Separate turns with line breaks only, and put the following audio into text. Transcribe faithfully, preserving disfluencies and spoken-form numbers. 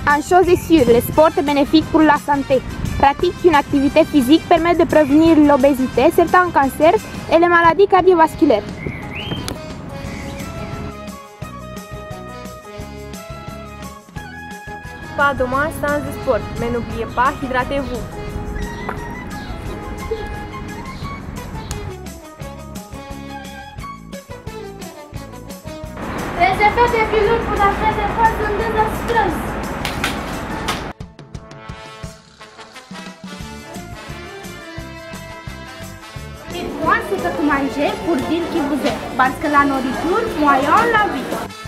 En chose et sûr, le sport est bénéfique pour la santé. Pratique une activité physique permet de prévenir l'obésité, certains cancers et les maladies cardiovasculaires.
Pas demain sans sport, mais n'oubliez pas, hydratez-vous.
Les effets des pilules pour la perte de poids sont désastreux. Dites-moi ce que vous mangez pour dire qui vous êtes, parce que la nourriture, moyen la vie.